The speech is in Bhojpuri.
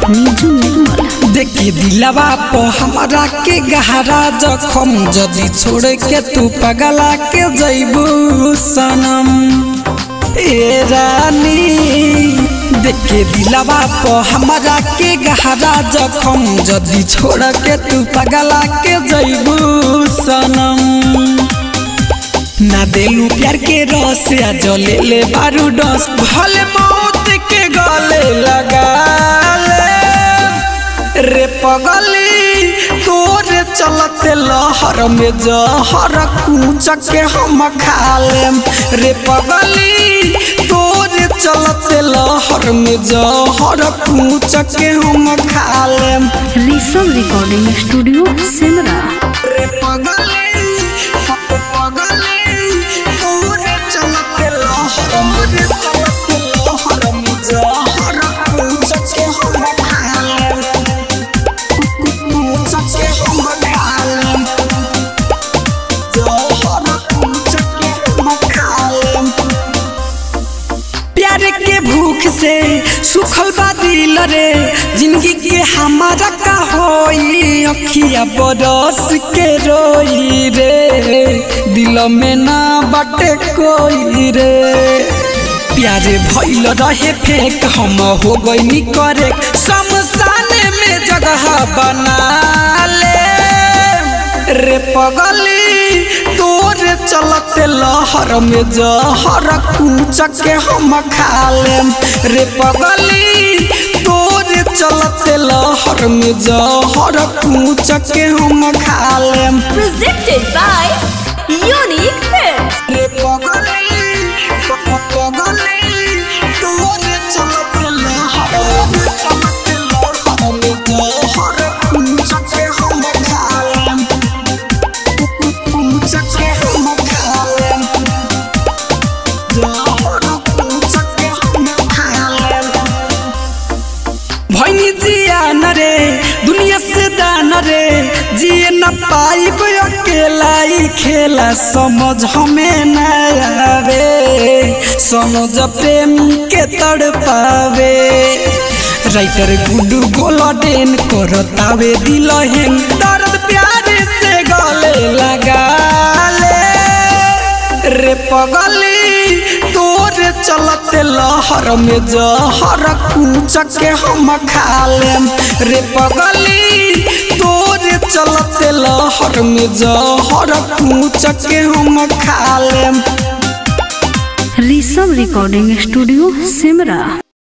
निजू निर्मल। देखी दिलवा पो हमारा के गहरा जखम जदी छोड़ के तू पगला के जइबू सनम ए रानी। देखे दिलवा पो हमारा के गहरा जखम जदी छोड़ के तू पगला के जइबू सनम। ना देलू प्यार के रस या जले ले बारू डस भले मौत के गले लगा ले रे पगली तोरे चलते लहर में जहर कूच के हम खा लेम रे पगली तोरे चलते लहर में जहर कूच के हम खा लेम। Rishabh recording studio Simra. रे पगली प्यार के भूख से सुखल बा दिल रे जिंदगी के हमारा का होई अखिया बरस के रोई रे दिल में ना बाटे कोई रे। प्यारे भइल रहे फेक हम हो गई करे शमशान में जगह बना ले रे पगली तोरे चलते लहर में जहर कूच के हम खा लेम रे पगली तोरे चलते लहर में जहर कूच के हम खा लेम। Presented by Unique Films। रे पगली तोरे चलते लहर में जहर कूच के हम खा लेम कूच के हम खा लेम जहर कूच के हम खा लेम। भैनी जिया न रे दुनिया से दान रे जिए न पाई कोई अकेला ही खेला समझ हमें न आवे समझ प्रेमी के तड़ पावे राइटर गुड्डू गोल्डन करतावे दिल हेंग दर्द प्यार से गले लगा ले रे पगली तोरे चलते लहर में जहर कूच के हम खा लेम रे पगली तोरे चलते लहर में जहर कूच के हम खा लेम। Rishabh recording studio Simra.